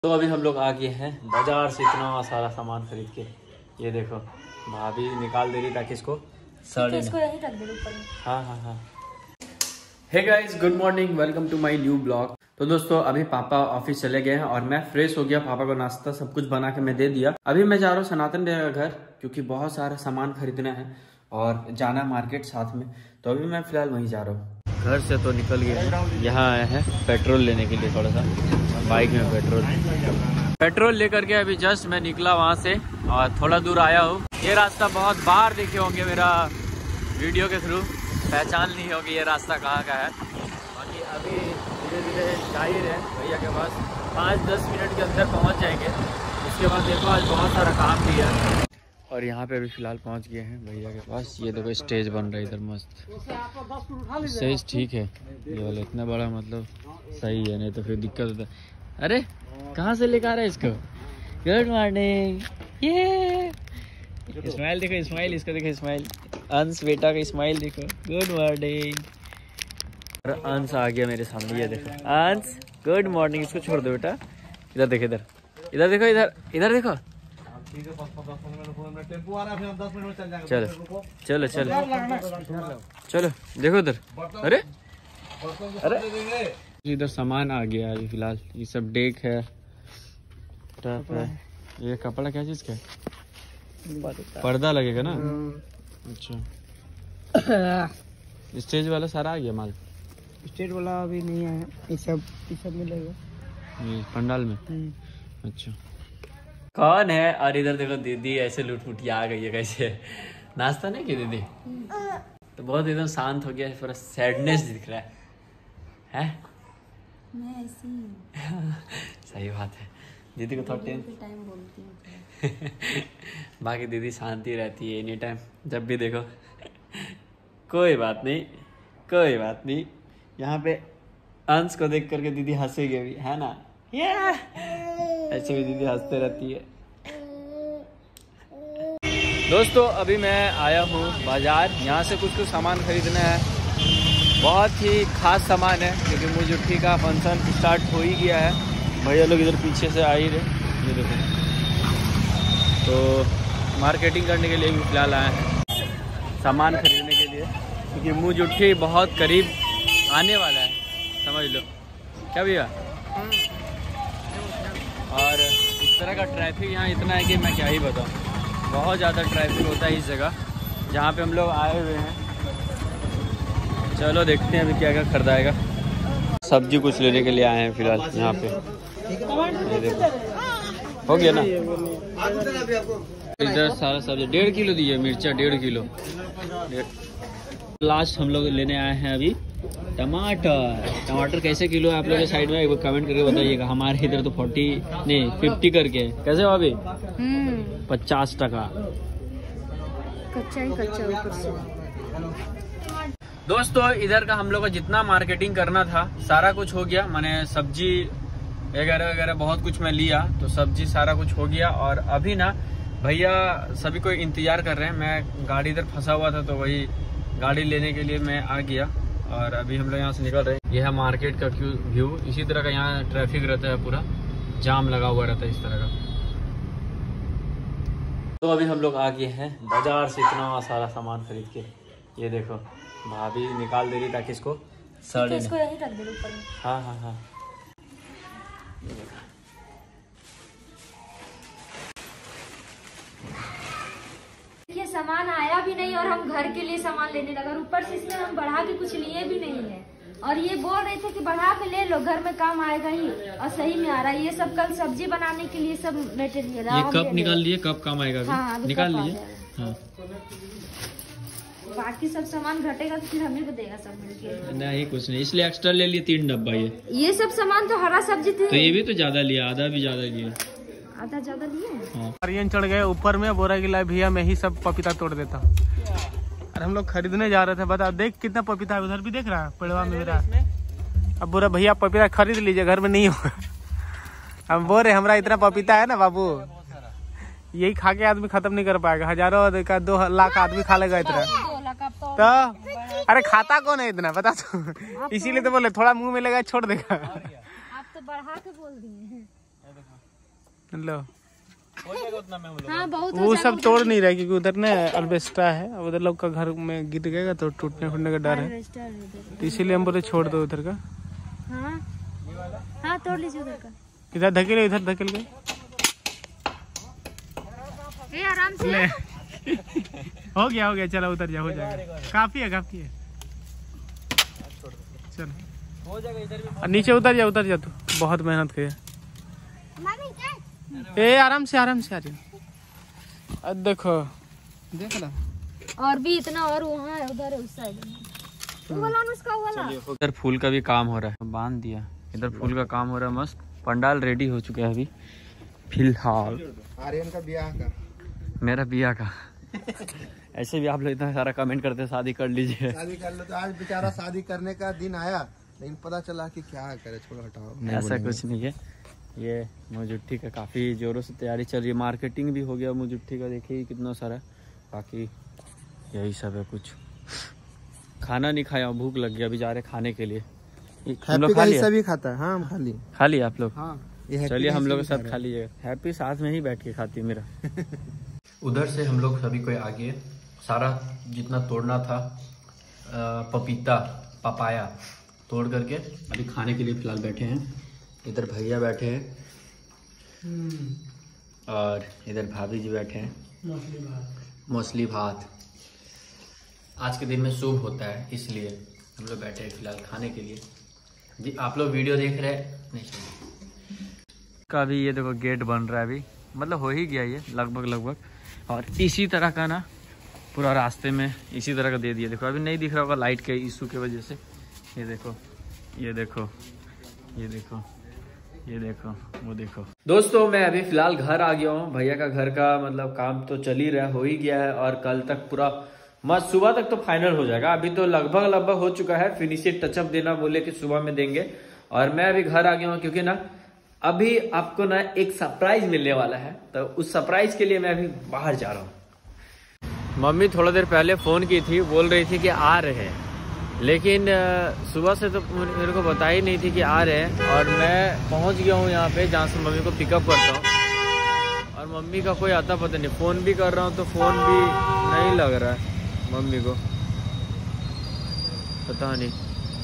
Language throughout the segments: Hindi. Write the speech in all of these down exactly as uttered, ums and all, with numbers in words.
तो अभी हम लोग आ गए हैं बाजार से इतना सारा सामान खरीद के। ये देखो भाभी निकाल दे रही ताकि इसको सड़े इसको यहीं रख दे ऊपर में। हाँ हाँ हाँ। Hey guys, good morning, welcome to my new blog. तो दोस्तों अभी पापा ऑफिस चले गए हैं और मैं फ्रेश हो गया। पापा को नाश्ता सब कुछ बना के मैं दे दिया। अभी मैं जा रहा हूँ सनातन भैया का घर क्योंकि बहुत सारा सामान खरीदना है और जाना मार्केट साथ में। तो अभी मैं फिलहाल वहीं जा रहा हूँ। घर से तो निकल गए हैं, यहाँ आए हैं पेट्रोल लेने के लिए। थोड़ा सा बाइक में पेट्रोल पेट्रोल लेकर के अभी जस्ट मैं निकला वहाँ से और थोड़ा दूर आया हूँ। ये रास्ता बहुत बार देखे होंगे मेरा वीडियो के थ्रू, पहचान नहीं होगी ये रास्ता कहाँ का है। बाकी अभी धीरे धीरे जा ही रहे भैया के पास, पाँच दस मिनट के अंदर पहुँच जाएंगे। उसके बाद देखो आज बहुत सारा काम भी है और यहाँ पे अभी फिलहाल पहुँच गए हैं भैया के पास। ये देखो स्टेज बन रहा है इधर मस्त। स्टेज ठीक है ये वाला, इतना बड़ा मतलब सही है, नहीं तो फिर दिक्कत होता है। अरे कहाँ से लेकर आ रहे हैं इसको? Good morning. ये स्माइल देखो, स्माइल इसका देखो, स्माइल अंश बेटा का स्माइल देखो। Good morning. अंश आ गया मेरे सामने, ये देखो अंश गुड मॉर्निंग। इसको छोड़ दो बेटा, इधर देखो, इधर इधर देखो, इधर इधर देखो। चलो चलो चलो चलो देखो इधर। अरे अरे इधर सामान आ गया अभी फिलहाल। ये सब डेक है, टप है। ये कपड़ा क्या चीज का है? पर्दा लगेगा ना। अच्छा स्टेज वाला सारा आ गया माल? स्टेज वाला अभी नहीं आया, ये सब ये सब मिलेगा ये पंडाल में। अच्छा कौन है? और इधर देखो दीदी ऐसे लूट फूट आ गई है। कैसे नाश्ता नहीं की दीदी? तो बहुत एकदम शांत हो गया, पूरा सैडनेस दिख रहा है, है? मैं ऐसी सही बात है। दीदी को थोड़ा टाइम बोलती हूँ बाकी दीदी शांति रहती है एनी टाइम, जब भी देखो। कोई बात नहीं, कोई बात नहीं। यहाँ पे अंश को देख करके दीदी हंसेगी अभी, है ना? yeah! ऐसे भी दीदी हंसते रहती है। दोस्तों अभी मैं आया हूँ बाजार, यहाँ से कुछ कुछ सामान खरीदना है। बहुत ही खास सामान है क्योंकि मुझुट्ठी का फंक्शन स्टार्ट हो ही गया है। भैया लोग इधर पीछे से आ ही रहे, ये देखो। तो मार्केटिंग करने के लिए भी फिलहाल आए हैं, सामान खरीदने के लिए, क्योंकि मुझुट्ठी बहुत करीब आने वाला है, समझ लो। क्या भैया? और इस तरह का ट्रैफिक यहाँ इतना है कि मैं क्या ही बताऊँ। बहुत ज़्यादा ट्रैफिक होता है इस जगह जहाँ पे हम लोग आए हुए हैं। चलो देखते हैं अभी क्या क्या खरीदाएगा। सब्जी कुछ लेने के लिए आए हैं फिलहाल यहाँ पे। ये देखो हो गया ना। इधर सारा सब्जी डेढ़ किलो दीजिए, मिर्चा डेढ़ किलो। लास्ट हम लोग लेने आए हैं अभी टमाटर। टमाटर कैसे किलो है आप लोग के साइड में एक बार कमेंट करके बताइएगा। हमारे इधर तो फोर्टी नहीं फिफ्टी करके। कैसे हो अभी? पचास टका कच्चा ही कच्चा ऊपर से। दोस्तों इधर का हम लोग का जितना मार्केटिंग करना था सारा कुछ हो गया। मैंने सब्जी वगैरह वगैरह बहुत कुछ मैं लिया, तो सब्जी सारा कुछ हो गया। और अभी ना भैया सभी को इंतजार कर रहे हैं। मैं गाड़ी इधर फंसा हुआ था तो वही गाड़ी लेने के लिए मैं आ गया और अभी हम लोग यहाँ से निकल रहे हैं। यह है मार्केट का व्यू। इसी तरह का यहाँ ट्रैफिक रहता है, पूरा जाम लगा हुआ रहता है इस तरह का। तो अभी हम लोग आ गए हैं बाजार से इतना सारा सामान खरीद के। ये देखो भाभी निकाल दे रही ताकि इसको सड़े। इसको यहीं रख दे ऊपर में। हाँ हाँ हाँ। ये सामान आया भी नहीं और हम घर के लिए सामान लेने लगा। ऊपर से इसमें हम बढ़ा के कुछ लिए भी नहीं है और ये बोल रहे थे कि बढ़ा के ले लो, घर में काम आएगा ही, और सही में आ रहा है। ये सब कल सब्जी बनाने के लिए सब मटेरियल है। ये कब निकाल लिए? कब काम आएगा? हाँ, निकाल लिए। हाँ। बाकी सब सामान घटेगा तो फिर हमें को देगा सब मिलके। नहीं कुछ नहीं, इसलिए एक्स्ट्रा ले लिए तीन डब्बा। ये ये सब सामान तो हरा सब्जी थी, तो ये भी तो ज्यादा लिया, आधा भी ज्यादा लिया, आधा ज्यादा लिए। आर्यन चढ़ गए ऊपर में, बोरा गिला भैया मैं ही सब पपीता तोड़ देता हूँ। और हम लोग खरीदने जा रहे थे, बता देख कितना पपीता है, उधर भी देख रहा है पेड़वा में मेरा। अब बोरा भैया पपीता खरीद लीजिए, घर में नहीं होगा। हम बोल रहे हमारा इतना पपीता है ना बाबू, यही खा के आदमी खत्म नहीं कर पाएगा। हजारों का दो लाख आदमी खा लेगा इतना तो। अरे खाता कौन है इतना बता तो, इसीलिए तो बोले थोड़ा मुंह में लगा छोड़ देगा। आप तो बढ़ा के बोल दिए। लो हाँ बहुत वो सब तोड़ नहीं रहा क्योंकि उधर ना अल्बेस्टा है, उधर लोग का घर में गिर गएगा तो टूटने फूटने का डर है, तो इसीलिए हम बोले छोड़ दो उधर का। हाँ हाँ तोड़ लीजिए उधर का। इधर धकेले, इधर धकेल गए। ए आराम से हो गया हो गया, चलो उतर जा, हो जाएगा, काफी है काफी है, चलो हो जाएगा। इधर भी नीचे उतर जा, उतर जा, तू बहुत मेहनत किया। ए आराम से आराम से आ रही, देखो देख ला, और भी इतना और वहाँ है, उधर है उस साइड वाला उसका वाला। इधर फूल का भी काम हो रहा है, बांध दिया, इधर फूल का काम हो रहा है, मस्त पंडाल रेडी हो चुका है अभी फिलहाल। आर्यन का ब्याह का, मेरा ब्याह का ऐसे भी आप लोग इतना सारा कमेंट करते शादी कर लीजिए, शादी कर लो, तो आज बेचारा शादी करने का दिन आया लेकिन पता चला कि क्या करे, छोड़ो हटाओ। ऐसा कुछ नहीं है, ये मुजुट्ठी का काफ़ी ज़ोरों से तैयारी चल रही है, मार्केटिंग भी हो गया मुजुट्ठी का, देखिए कितना सारा, बाकी यही सब है। कुछ खाना नहीं खाया, भूख लग गया, अभी जा रहे खाने के लिए। हम लोग खा लिया, सभी खाता है। हाँ हम खा लिए, खा लिया आप लोग? हाँ चलिए हम लोग के साथ खा लीजिए। हैप्पी साथ में ही बैठ के खाती है मेरा। उधर से हम लोग सभी को आगे सारा जितना तोड़ना था पपीता पपाया तोड़ करके अभी खाने के लिए फिलहाल बैठे हैं। इधर भैया बैठे हैं और इधर भाभी जी बैठे हैं। मछली भात, मछली भात आज के दिन में शुभ होता है, इसलिए हम लोग बैठे हैं फिलहाल खाने के लिए। जी आप लोग वीडियो देख रहे हैं नहीं का भी, ये देखो गेट बन रहा है अभी, मतलब हो ही गया ये लगभग लगभग, और इसी तरह का ना पूरा रास्ते में इसी तरह का दे दिया। देखो अभी नहीं दिख रहा होगा लाइट के इशू की वजह से। ये देखो ये देखो ये देखो ये देखो वो देखो। दोस्तों मैं अभी फिलहाल घर आ गया हूँ। भैया का घर का मतलब काम तो चल ही रहा है, हो ही गया है, और कल तक पूरा मस्त सुबह तक तो फाइनल हो जाएगा। अभी तो लगभग लगभग हो चुका है, फिनिशिंग टचअप देना बोले कि सुबह में देंगे। और मैं अभी घर आ गया हूँ क्योंकि ना अभी आपको ना एक सरप्राइज मिलने वाला है, तो उस सरप्राइज के लिए मैं अभी बाहर जा रहा हूँ। मम्मी थोड़ा देर पहले फोन की थी, बोल रही थी कि आ रहे हैं, लेकिन सुबह से तो मेरे को बता ही नहीं थी कि आ रहे हैं। और मैं पहुंच गया हूँ यहाँ पे जहाँ से मम्मी को पिकअप करता हूँ, और मम्मी का कोई आता पता नहीं। फ़ोन भी कर रहा हूँ तो फ़ोन भी नहीं लग रहा है मम्मी को, पता नहीं।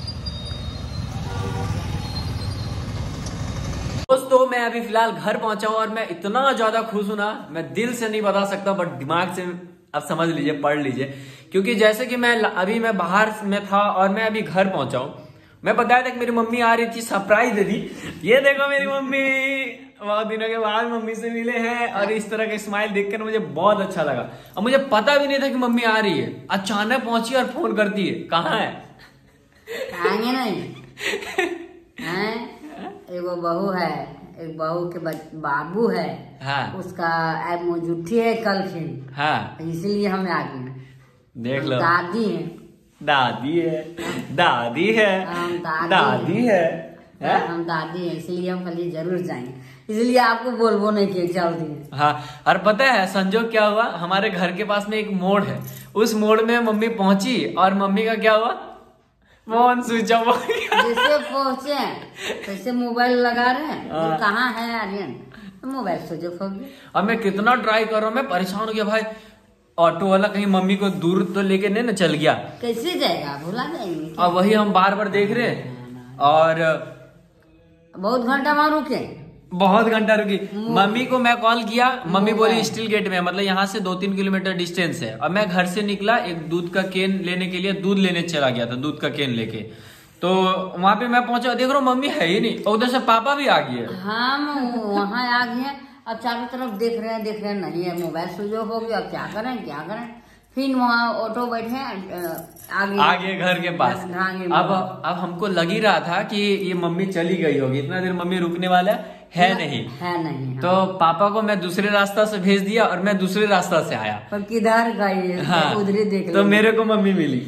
दोस्तों मैं अभी फिलहाल घर पहुंचा हूँ और मैं इतना ज्यादा खुश हूं ना, मैं दिल से नहीं बता सकता, बट दिमाग से अब समझ लीजिए, पढ़ लीजिए। क्योंकि जैसे कि मैं अभी मैं बाहर में था और मैं अभी घर पहुंचा हूँ। मैं बताया था कि मेरी मम्मी आ रही थी, सरप्राइज दे दी। ये देखो मेरी मम्मी, बहुत दिनों के बाद मम्मी से मिले हैं, और इस तरह का स्माइल देखकर मुझे बहुत अच्छा लगा। और मुझे पता भी नहीं था कि मम्मी आ रही है, अचानक पहुंची और फोन करती है, कहाँ है? आएंगे नहीं हैं? एगो बहू है, एक बहू के बाबू है, हाँ। उसका मुजुट्ठी है कल फिर, हाँ। इसलिए हम आ गए। देख लो, दादी है, दादी है, दादी है, हम दादी, दादी है, है? हम दादी है, इसलिए हम कल जरूर जाएंगे, इसलिए आपको बोलबो नहीं किया, चल दिए। हाँ, और पता है संजोग क्या हुआ, हमारे घर के पास में एक मोड़ है, उस मोड़ में मम्मी पहुंची और मम्मी का क्या हुआ, फोन स्विच ऑफ हो गया। जैसे पहुंचे वैसे मोबाइल लगा रहे हैं, तो कहाँ है आर्यन, तो मोबाइल स्विच ऑफ हो गया। अब मैं कितना ट्राई कर रहा हूँ, मैं परेशान हो गया भाई। ऑटो वाला कहीं मम्मी को दूर तो लेके नहीं ना चल गया, कैसे जाएगा, भुला जाएंगे। और वही हम बार बार देख रहे हैं, और बहुत घंटा वहां रुके, बहुत घंटा रुकी। मम्मी को मैं कॉल किया, मम्मी बोली स्टील गेट में, मतलब यहाँ से दो तीन किलोमीटर डिस्टेंस है। और मैं घर से निकला, एक दूध का केन लेने के लिए दूध लेने चला गया था, दूध का केन लेके। तो वहां पे मैं पहुंचा, देख रहा हूँ मम्मी है ही नहीं, और उधर से पापा भी आ गए। हम वहाँ आ गए, अब चारों तरफ देख रहे हैं देख रहे हैं नहीं है, मोबाइल स्विच ऑफ हो गया, अब क्या करें क्या करें। फिर वहाँ ऑटो बैठे आगे आगे घर के पास। अब अब हमको लग ही रहा था कि ये मम्मी चली गई होगी, इतना देर मम्मी रुकने वाला है नहीं है नहीं। हाँ। तो पापा को मैं दूसरे रास्ता से भेज दिया और मैं दूसरे रास्ता से आया, पर किधर गई, हाँ, उधर देख। तो मेरे को मम्मी मिली,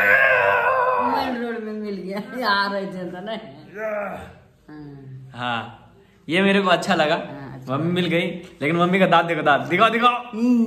मेन रोड में मिल गया, आ रहे थे ना। हाँ, ये मेरे को अच्छा लगा, मम्मी मिल गई। लेकिन मम्मी का दांत देखो, दांत दिखाओ दिखाओ।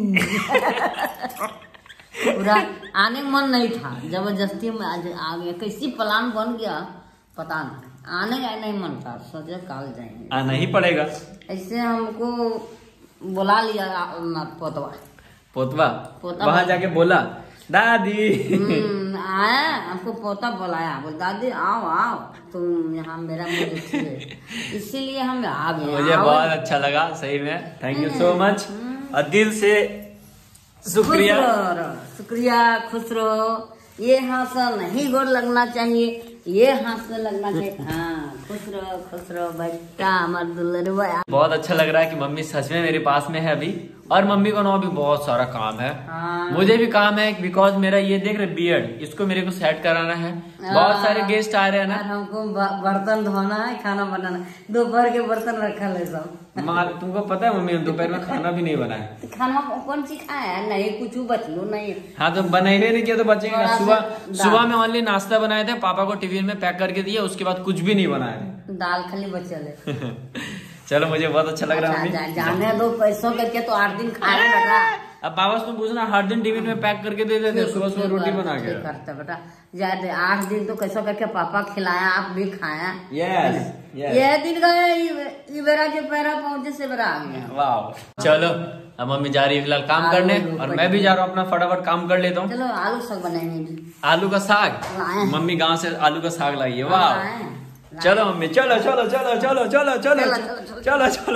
पूरा आने का मन नहीं था, जबरदस्ती में आज आ गया। कैसी प्लान बन गया पता नहीं। आने का नहीं मन था, सोचे कल जाएंगे। आना ही पड़ेगा। ऐसे हमको बुला लिया पोतवा पोतवा पोता वहाँ जाके बोला दादी आया, हमको पोता बुलाया, बोल दादी आओ आओ तुम यहाँ मेरा मुझे है, इसीलिए हम आ गए। मुझे बहुत अच्छा लगा सही में, थैंक यू सो मच और दिल से शुक्रिया शुक्रिया। खुश रहो, ये हाथ से नहीं गोड़ लगना चाहिए, ये हाथ से लगना चाहिए। हाँ खुश रहो खुश रहो बेटा हमारे दुल्हन। बहुत अच्छा लग रहा है कि मम्मी सच में मेरे पास में है अभी, और मम्मी को ना भी बहुत सारा काम है। हाँ। मुझे भी काम है बिकॉज मेरा ये देख रहे बियर्ड, इसको मेरे को सेट कराना है। बहुत सारे गेस्ट आ रहे हैं ना, हमको बर्तन धोना है, खाना बनाना है, दोपहर के बर्तन रखा है सब। तुमको पता है मम्मी दोपहर में खाना भी नहीं बनाया। तो खाना कौन सी खाया नहीं, कुछ बचलो नहीं। हाँ तो बनाए नहीं किया तो बचेगा। सुबह सुबह में ओनली नाश्ता बनाए थे, पापा को टिफिन में पैक करके दिया, उसके बाद कुछ भी नहीं बनाया, दाल खाली बचल है। चलो मुझे बहुत अच्छा लग रहा है। जा, जाने दो पैसों करके तो आठ दिन खा रहे बेटा। अब पापा से पूछना, हर दिन टिफिन में पैक करके दे देते, सुबह सुबह रोटी बना के करते बेटा। जाते आठ दिन तो कैसो करके पापा खिलाया, आप भी खाया। Yes yes. ये दिन गए बेरा जो पैरा पहुंचे से बेरा आ गया। वाह चलो अब मम्मी जा रही है फिलहाल काम करने, और मैं भी जा रहा हूँ अपना फटाफट काम कर लेता हूँ। चलो आलू साग बनाएंगे। आलू का साग मम्मी गांव से आलू का साग लाई है। वाह चलो मम्मी चलो चलो चलो चलो चलो चलो चलो चलो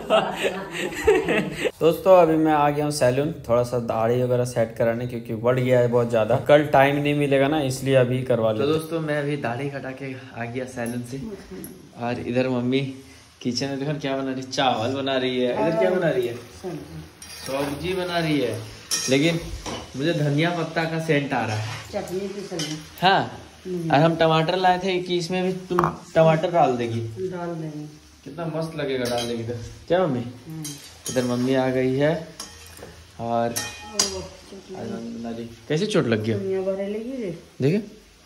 चलो। दोस्तों अभी मैं आ गया हूँ सैलून, थोड़ा सा दाढ़ी वगैरह सेट कराने, क्योंकि बढ़ गया है बहुत ज्यादा, कल टाइम नहीं मिलेगा ना, इसलिए अभी करवा लो। तो दोस्तों मैं अभी दाढ़ी कटा के आ गया सैलून से, और इधर मम्मी किचन में देखो क्या बना रही, चावल बना रही है। इधर क्या बना रही है, सब्जी बना रही है, लेकिन मुझे धनिया पत्ता का सेंट आ रहा है। चटनी की सब्जी। हाँ और हम टमाटर लाए थे कि इसमें भी तुम टमाटर डाल देगी। डाल देंगे, कितना मस्त लगेगा डाल देगी तो। क्या मम्मी, इधर मम्मी आ गई है, और कैसे चोट लग गया देखिए,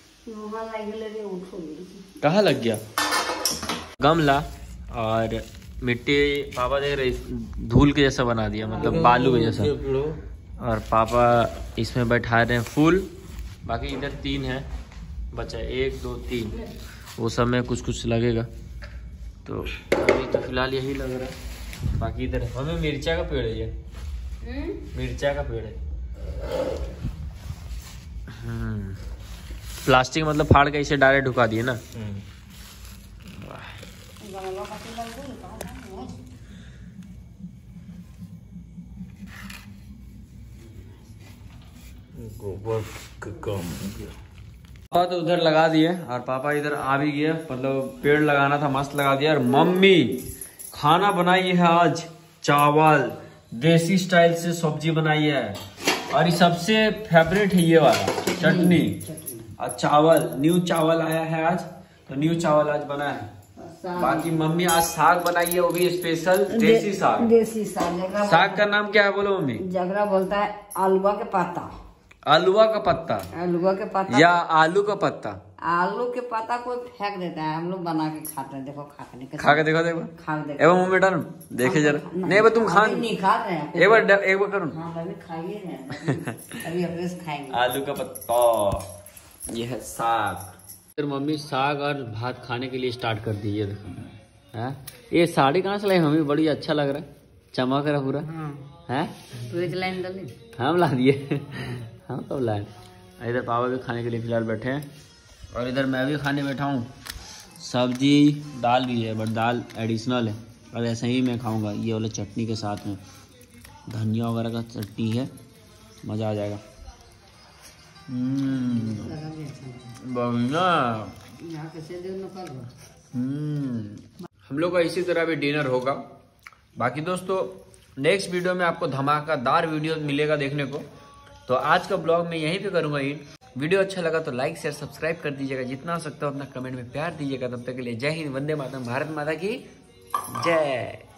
कहाँ लग गया। गमला और मिट्टी पापा देख रहे धूल के जैसा बना दिया, मतलब बालू के जैसा, और पापा इसमें बैठा रहे हैं फूल। बाकी इधर तीन है बचा, एक दो तीन, वो सब में कुछ कुछ लगेगा। तो अभी तो फिलहाल यही लग रहा है, बाकी इधर हमें मिर्चा का पेड़ है, ये मिर्चा का पेड़ है। हम्म प्लास्टिक मतलब फाड़ के इसे डायरेक्ट ढुका दिए ना। गोबर पापा तो उधर लगा दिए, और पापा इधर आ भी गए, मतलब पेड़ लगाना था मस्त लगा दिया। और मम्मी खाना बनाई है आज, चावल देसी स्टाइल से सब्जी बनाई है, और ये सबसे फेवरेट है ये वाला चटनी, और चावल न्यू चावल आया है आज, तो न्यू चावल आज बना है। बाकी मम्मी आज साग बनाई है, वो भी स्पेशल देसी साग। देसी साग साग का नाम क्या है बोलो मम्मी। जगरा बोलता है आलूआ के पत्ता, आलूआ का पत्ता, आलूआ के पत्ता या आलू का पत्ता। आलू के पत्ता कोई फेंक देता है, हम लोग बना के खाते हैं। देखो खा के खा के देखो देखो खा के देखो, एवं मुंह में डालो देखे जरा। नहीं बस तुम खा नहीं खाते हैं, एक बार एक बार करो। हाँ अभी खाइए ना, अभी अपने खाएंगे। आलू का पत्ता, ये है साग। फिर मम्मी साग और भात खाने के लिए स्टार्ट कर दी। ये देखो है, ये साड़ी कहाँ से लाई मम्मी, बड़ी अच्छा लग रहा है, चमक रहा पूरा है। हम ला दिए, हम कब लाए। इधर पापा भी खाने के लिए फिलहाल बैठे हैं, और इधर मैं भी खाने बैठा हूँ। सब्जी दाल भी है, बट दाल एडिशनल है, और ऐसे ही मैं खाऊंगा ये वाला चटनी के साथ में, धनिया वगैरह का चटनी है, मज़ा आ जाएगा। बढ़िया। हम लोग का इसी तरह भी डिनर होगा। बाकी दोस्तों नेक्स्ट वीडियो में आपको धमाकेदार वीडियो मिलेगा देखने को। तो आज का ब्लॉग मैं यहीं पे करूंगा एंड। वीडियो अच्छा लगा तो लाइक शेयर सब्सक्राइब कर दीजिएगा, जितना हो सकता हो अपना कमेंट में प्यार दीजिएगा। तब तक के लिए जय हिंद, वंदे मातरम, भारत माता की जय।